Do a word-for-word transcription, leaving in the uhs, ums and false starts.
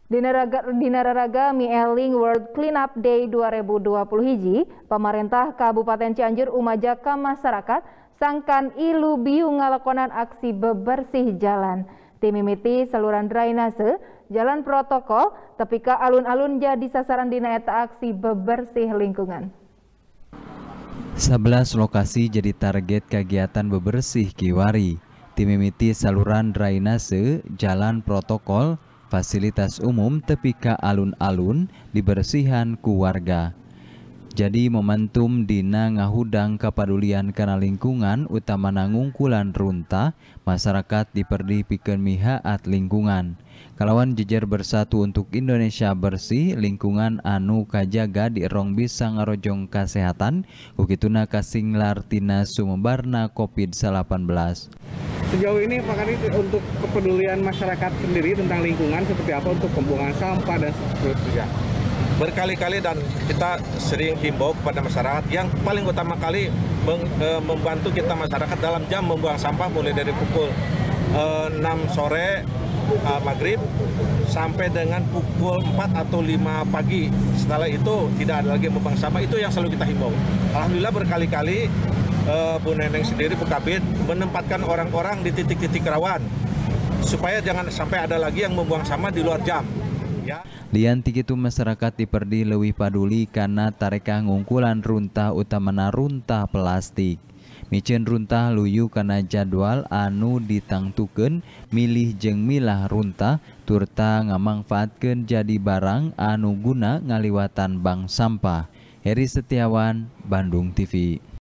Di Nararaga Mieling World Cleanup Day dua ribu dua puluh hiji, pemerintah Kabupaten Cianjur umajak ka masyarakat sangkan ilu biu ngalakonan aksi bebersih jalan. Tim mimiti saluran drainase, jalan protokol, tapi ka alun-alun jadi sasaran dina eta aksi bebersih lingkungan. sebelas lokasi jadi target kegiatan bebersih kiwari. Tim mimiti saluran drainase, jalan protokol, fasilitas umum tepi ka alun-alun dibersihan ku warga. Jadi momentum dina ngahudang kepedulian kana lingkungan utamana ngungkulan runtah, masyarakat diperdi pikeun mihaat lingkungan. Kalawan jejer bersatu untuk Indonesia bersih, lingkungan anu kajaga di erong bisa ngarojong kesehatan, ukituna kasinglar tina sumebarna COVID delapan belas. Sejauh ini Pak Kadis, untuk kepedulian masyarakat sendiri tentang lingkungan seperti apa untuk pembuangan sampah dan seterusnya? Berkali-kali dan kita sering himbau kepada masyarakat yang paling utama kali meng, e, membantu kita masyarakat dalam jam membuang sampah mulai dari pukul e, enam sore e, maghrib sampai dengan pukul empat atau lima pagi. Setelah itu tidak ada lagi membuang sampah, itu yang selalu kita himbau. Alhamdulillah berkali-kali e, Bu Neneng sendiri, Bu Kabid menempatkan orang-orang di titik-titik rawan supaya jangan sampai ada lagi yang membuang sampah di luar jam. Ya. Lian tikitu masyarakat diperdi leuwih paduli karena tareka ngungkulan runtah utamana runtah plastik. Micen runtah luyu karena jadwal anu ditangtukeun milih jeung milah runtah turta ngamangfaatkeun jadi barang anu guna ngaliwatan bank sampah. Heri Setiawan, Bandung T V.